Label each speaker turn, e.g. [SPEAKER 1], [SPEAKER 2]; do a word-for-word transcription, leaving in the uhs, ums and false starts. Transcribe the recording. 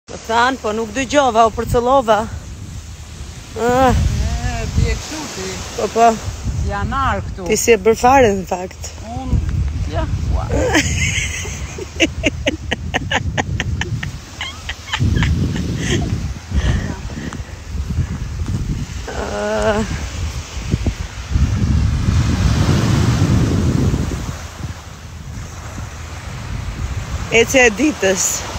[SPEAKER 1] Më thanë, po nuk dëgjova, o përcëllova. Ah,
[SPEAKER 2] E, bje kështu ti.
[SPEAKER 1] po po,
[SPEAKER 2] Janar këtu.
[SPEAKER 1] ti si e bërfare në fakt.
[SPEAKER 2] Unë, ja, ua.
[SPEAKER 1] Ah. Ece e ditës.